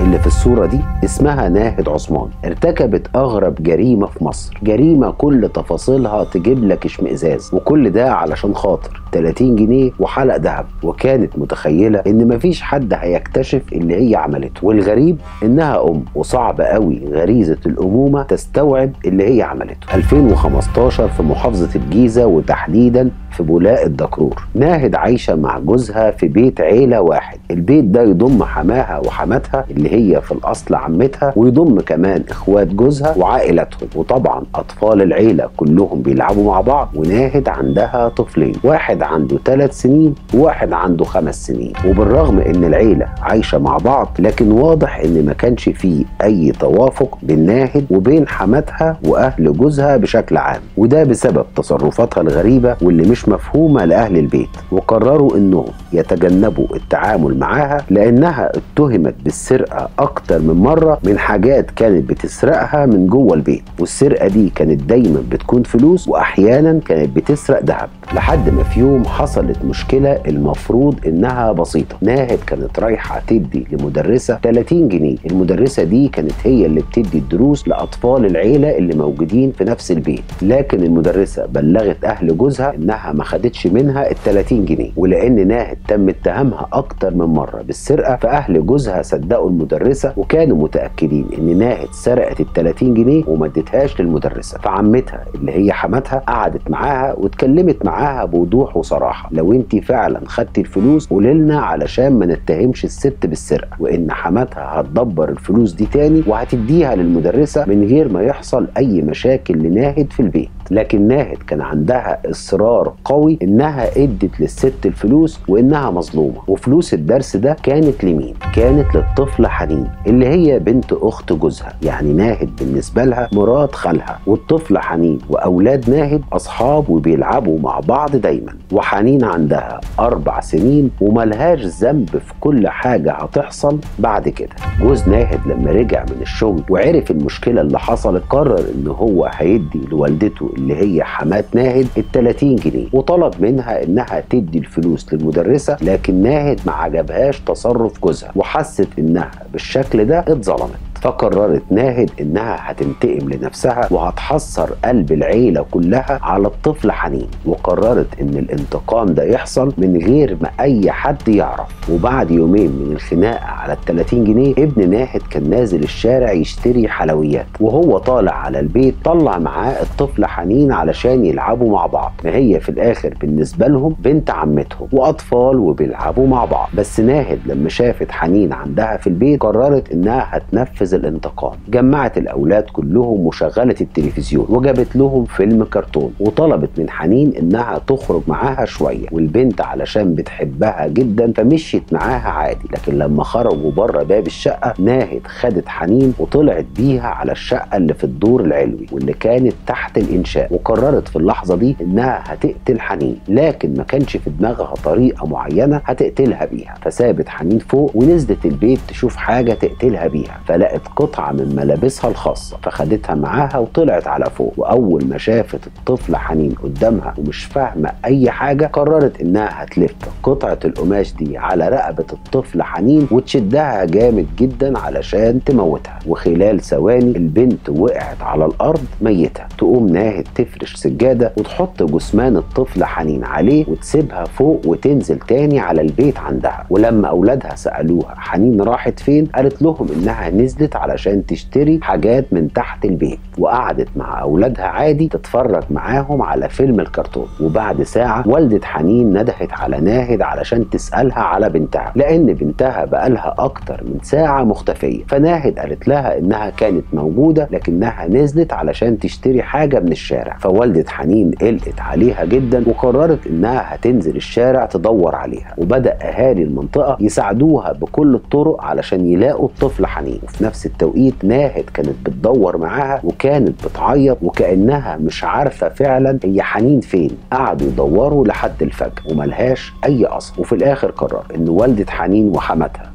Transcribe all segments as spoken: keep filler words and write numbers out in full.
اللي في الصورة دي اسمها ناهد عثمان، ارتكبت أغرب جريمة في مصر، جريمة كل تفاصيلها تجيب لك اشمئزاز، وكل ده علشان خاطر تلاتين جنيه وحلق ذهب. وكانت متخيلة إن مفيش حد هيكتشف اللي هي عملته، والغريب إنها أم، وصعب قوي غريزة الأمومة تستوعب اللي هي عملته. ألفين وخمستاشر في محافظة الجيزة وتحديدا في بولاق الدكرور، ناهد عايشة مع جوزها في بيت عيلة واحد. البيت ده يضم حماها وحماتها اللي هي في الأصل عمتها، ويضم كمان إخوات جوزها وعائلتهم، وطبعا أطفال العيلة كلهم بيلعبوا مع بعض. وناهد عندها طفلين، واحد عنده ثلاث سنين وواحد عنده خمس سنين. وبالرغم إن العيلة عايشة مع بعض، لكن واضح إن ما كانش فيه أي توافق بين ناهد وبين حماتها وأهل جوزها بشكل عام، وده بسبب تصرفاتها الغريبة واللي مش مفهومة لأهل البيت. وقرروا إنهم يتجنبوا التعامل معاها لأنها اتهمت بالسرقة أكتر من مرة من حاجات كانت بتسرقها من جوه البيت، والسرقة دي كانت دايما بتكون فلوس، وأحيانا كانت بتسرق ذهب. لحد ما في يوم حصلت مشكلة المفروض إنها بسيطة. ناهد كانت رايحة تدي لمدرسة تلاتين جنيه، المدرسة دي كانت هي اللي بتدي الدروس لأطفال العيلة اللي موجودين في نفس البيت، لكن المدرسة بلغت أهل جوزها إنها ما خدتش منها ال تلاتين جنيه. ولأن ناهد تم اتهامها أكتر من مرة بالسرقة، فأهل جوزها صدقوا المدرسة وكانوا متأكدين إن ناهد سرقت ال تلاتين جنيه وما ادتهاش للمدرسة. فعمتها اللي هي حماتها قعدت معاها واتكلمت معاها بوضوح وصراحة: لو انت فعلا خدتي الفلوس قوليلنا علشان ما نتهمش الست بالسرقة، وإن حماتها هتدبر الفلوس دي تاني وهتديها للمدرسة من غير ما يحصل أي مشاكل لناهد في البيت. لكن ناهد كان عندها إصرار قوي إنها ادت للست الفلوس وإنها مظلومة. وفلوس الدرس ده كانت لمين؟ كانت للطفلة حنين اللي هي بنت أخت جوزها، يعني ناهد بالنسبة لها مرات خالها، والطفلة حنين وأولاد ناهد أصحاب وبيلعبوا مع بعض دايما. وحنين عندها أربع سنين وملهاش ذنب في كل حاجة هتحصل بعد كده. جوز ناهد لما رجع من الشغل وعرف المشكلة اللي حصلت، قرر إن هو هيدي لوالدته اللي هي حمات ناهد ال تلاتين جنيه، وطلب منها انها تدي الفلوس للمدرسة. لكن ناهد ما عجبهاش تصرف جوزها وحست انها بالشكل ده اتظلمت، فقررت ناهد انها هتنتقم لنفسها وهتحصر قلب العيلة كلها على الطفل حنين. وقررت ان الانتقام ده يحصل من غير ما اي حد يعرف. وبعد يومين من الخناقة على ال تلاتين جنيه، ابن ناهد كان نازل الشارع يشتري حلويات، وهو طالع على البيت طلع معاه الطفل حنين علشان يلعبوا مع بعض. ما هي في الاخر بالنسبة لهم بنت عمتهم واطفال وبيلعبوا مع بعض. بس ناهد لما شافت حنين عندها في البيت قررت انها هتنفذ الانتقام. جمعت الاولاد كلهم وشغلت التلفزيون وجابت لهم فيلم كرتون، وطلبت من حنين انها تخرج معاها شويه. والبنت علشان بتحبها جدا فمشيت معاها عادي. لكن لما خرجوا بره باب الشقه، ناهد خدت حنين وطلعت بيها على الشقه اللي في الدور العلوي واللي كانت تحت الانشاء، وقررت في اللحظه دي انها هتقتل حنين. لكن ما كانش في دماغها طريقه معينه هتقتلها بيها، فسابت حنين فوق ونزلت البيت تشوف حاجه تقتلها بيها، فلقت قطعة من ملابسها الخاصة فخدتها معاها وطلعت على فوق. وأول ما شافت الطفلة حنين قدامها ومش فاهمة أي حاجة، قررت إنها هتلف قطعة القماش دي على رقبة الطفلة حنين وتشدها جامد جدا علشان تموتها. وخلال ثواني البنت وقعت على الأرض ميتة. تقوم ناهد تفرش سجادة وتحط جثمان الطفلة حنين عليه وتسيبها فوق وتنزل تاني على البيت عندها. ولما أولادها سألوها حنين راحت فين، قالت لهم إنها نزلت علشان تشتري حاجات من تحت البيت، وقعدت مع أولادها عادي تتفرج معاهم على فيلم الكرتون. وبعد ساعة والدة حنين ندهت على ناهد علشان تسألها على بنتها، لأن بنتها بقالها أكتر من ساعة مختفية. فناهد قالت لها إنها كانت موجودة لكنها نزلت علشان تشتري حاجة من الشارع. فوالدة حنين قلقت عليها جدا وقررت إنها هتنزل الشارع تدور عليها. وبدأ أهالي المنطقة يساعدوها بكل الطرق علشان يلاقوا الطفل حنين. وفي نفس التوقيت ناهد كانت بتدور معاها وكانت بتعيط وكأنها مش عارفة فعلا هي حنين فين. قعدوا يدوروا لحد الفجر وملهاش أي أثر. وفي الآخر قرر إن والدة حنين وحماتها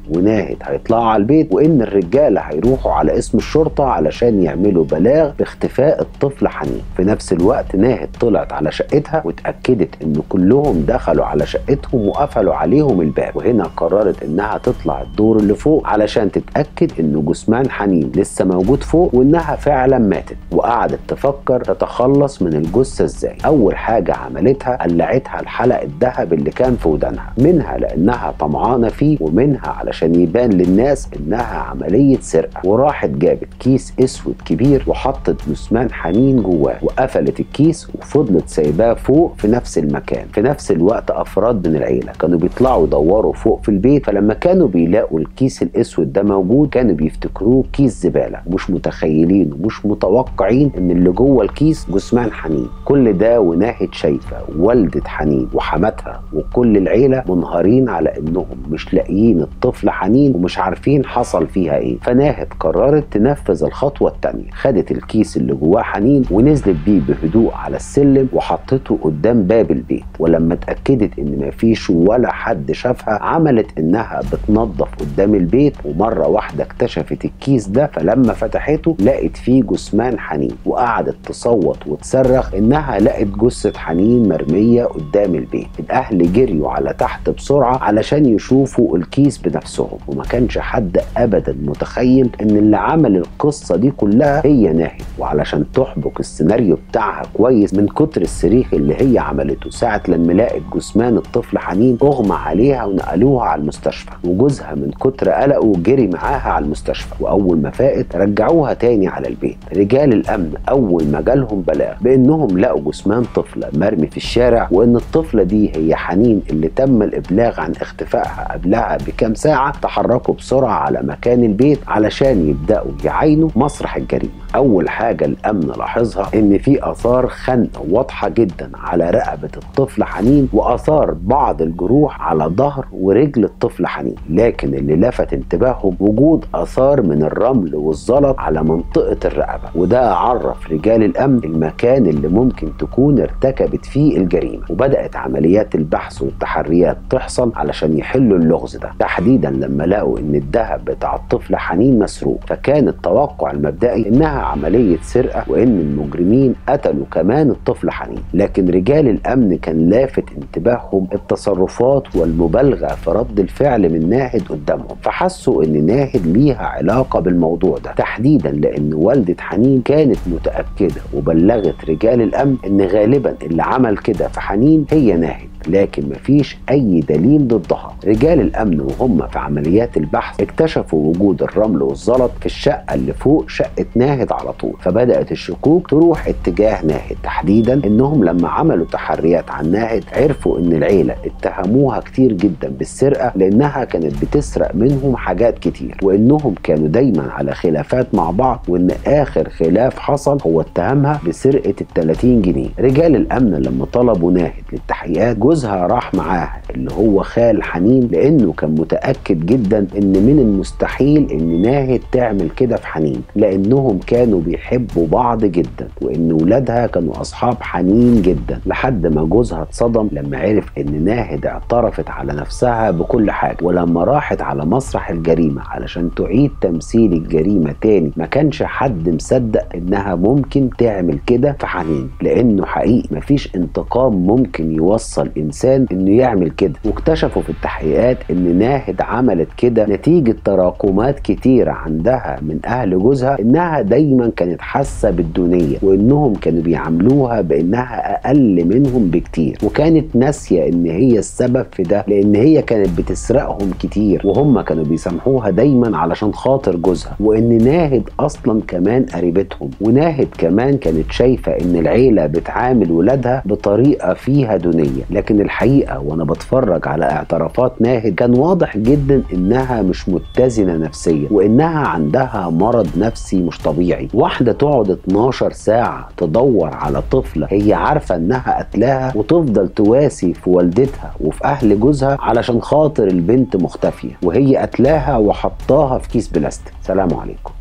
وناهد هيطلعوا على البيت، وان الرجاله هيروحوا على اسم الشرطه علشان يعملوا بلاغ باختفاء الطفل حنين. في نفس الوقت ناهد طلعت على شقتها واتاكدت ان كلهم دخلوا على شقتهم وقفلوا عليهم الباب، وهنا قررت انها تطلع الدور اللي فوق علشان تتاكد ان جثمان حنين لسه موجود فوق وانها فعلا ماتت. وقعدت تفكر تتخلص من الجثه ازاي. اول حاجه عملتها قلعتها الحلق الذهب اللي كان في ودانها، منها لانها طمعانه فيه ومنها علشان يبان للناس انها عمليه سرقه. وراحت جابت كيس اسود كبير وحطت جثمان حنين جواه وقفلت الكيس وفضلت سايباه فوق في نفس المكان. في نفس الوقت افراد من العيله كانوا بيطلعوا يدوروا فوق في البيت، فلما كانوا بيلاقوا الكيس الاسود ده موجود كانوا بيفتكروه كيس زباله، مش متخيلين ومش متوقعين ان اللي جوه الكيس جثمان حنين. كل ده وناهد شايفه والده حنين وحماتها وكل العيله منهارين على انهم مش لاقيين الطفل حنين ومش عارفين حصل فيها ايه. فناهد قررت تنفذ الخطوه الثانيه، خدت الكيس اللي جواه حنين ونزلت بيه بهدوء على السلم وحطته قدام باب البيت. ولما اتاكدت ان مفيش ولا حد شافها عملت انها بتنظف قدام البيت، ومره واحده اكتشفت الكيس ده، فلما فتحته لقت فيه جثمان حنين وقعدت تصوت وتصرخ انها لقت جثه حنين مرميه قدام البيت. الاهل جريوا على تحت بسرعه علشان يشوفوا الكيس بنفسهم، وما كانش حد ابدا متخيل ان اللي عمل القصه دي كلها هي ناهد. وعلشان تحبك السيناريو بتاعها كويس من كتر الصريخ اللي هي عملته ساعه لما لقت جثمان الطفل حنين اغمى عليها ونقلوها على المستشفى، وجوزها من كتر قلقه جري معاها على المستشفى، واول ما فاقت رجعوها تاني على البيت. رجال الامن اول ما جالهم بلاغ بانهم لقوا جثمان طفله مرمي في الشارع وان الطفله دي هي حنين اللي تم الابلاغ عن اختفائها قبلها بكام ساعه، تحركوا بسرعه على مكان البيت علشان يبداوا يعاينوا مسرح الجريمه. اول حاجه الامن لاحظها ان في اثار خنق واضحه جدا على رقبه الطفل حنين واثار بعض الجروح على ظهر ورجل الطفل حنين، لكن اللي لفت انتباههم وجود اثار من الرمل والزلط على منطقه الرقبه، وده عرف رجال الامن المكان اللي ممكن تكون ارتكبت فيه الجريمه. وبدات عمليات البحث والتحريات تحصل علشان يحلوا اللغز ده، تحديدا لما لقوا ان الذهب بتاع الطفل حنين مسروق. فكان التوقع المبدئي انها عمليه سرقه وان المجرمين قتلوا كمان الطفل حنين، لكن رجال الامن كان لافت انتباههم التصرفات والمبالغه في رد الفعل من ناهد قدامهم، فحسوا ان ناهد ليها علاقه بالموضوع ده، تحديدا لان والده حنين كانت متاكده وبلغت رجال الامن ان غالبا اللي عمل كده في حنين هي ناهد، لكن مفيش اي دليل ضدها. رجال الامن وهم في عمليات البحث اكتشفوا وجود الرمل والزلط في الشقه اللي فوق شقه ناهد على طول، فبدات الشكوك تروح اتجاه ناهد، تحديدا انهم لما عملوا تحريات عن ناهد عرفوا ان العيله اتهموها كتير جدا بالسرقه لانها كانت بتسرق منهم حاجات كتير، وانهم كانوا دايما على خلافات مع بعض، وان اخر خلاف حصل هو اتهمها بسرقه ال ثلاثين جنيه. رجال الامن لما طلبوا ناهد للتحقيقات جوزها راح معاها اللي هو خال حنين، لانه كان متاكد جدا ان من المستحيل ان ناهد تعمل كده في حنين، لانهم كانوا بيحبوا بعض جدا وان ولادها كانوا اصحاب حنين جدا، لحد ما جوزها اتصدم لما عرف ان ناهد اعترفت على نفسها بكل حاجه. ولما راحت على مسرح الجريمه علشان تعيد تمثيل الجريمه تاني ما كانش حد مصدق انها ممكن تعمل كده في حنين، لانه حقيقي مفيش انتقام ممكن يوصل انسان انه يعمل كده. واكتشفوا في التحقيقات ان ناهد عملت كده نتيجه تراكمات كتيره عندها من اهل جوزها، انها دايما كانت حاسه بالدونيه وانهم كانوا بيعاملوها بانها اقل منهم بكتير، وكانت ناسيه ان هي السبب في ده لان هي كانت بتسرقهم كتير وهم كانوا بيسامحوها دايما علشان خاطر جوزها، وان ناهد اصلا كمان قريبتهم، وناهد كمان كانت شايفه ان العيله بتعامل ولادها بطريقه فيها دونيه. لكن الحقيقه وانا بتفرج على اعترافات ناهد كان واضح جدا انها مش متزنه نفسيا وانها عندها مرض نفسي مش طبيعي. واحده تقعد اتناشر ساعه تدور على طفله هي عارفه انها قتلاها وتفضل تواسي في والدتها وفي اهل جوزها علشان خاطر البنت مختفيه وهي قتلاها وحطاها في كيس بلاستيك. سلام عليكم.